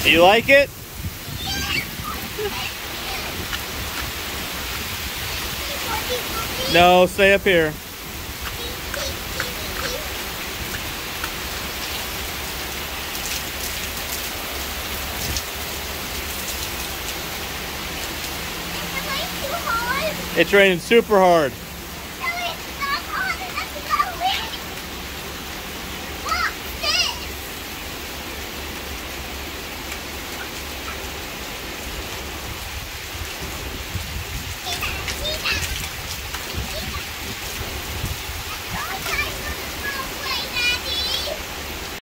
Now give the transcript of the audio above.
You like it? No, stay up here. It's raining super hard.